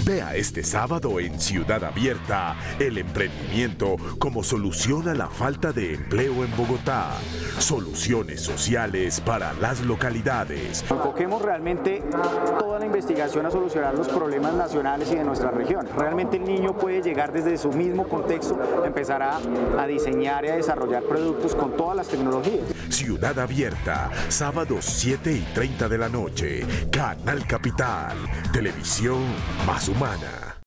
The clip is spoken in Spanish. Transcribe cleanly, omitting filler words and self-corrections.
Vea este sábado en Ciudad Abierta el emprendimiento como solución a la falta de empleo en Bogotá. Soluciones sociales para las localidades. Enfoquemos realmente toda la investigación a solucionar los problemas nacionales y de nuestra región. Realmente el niño puede llegar desde su mismo contexto, empezar a diseñar y a desarrollar productos con todas las tecnologías. Ciudad Abierta, sábados 7:30 de la noche. Canal Capital, televisión más humana.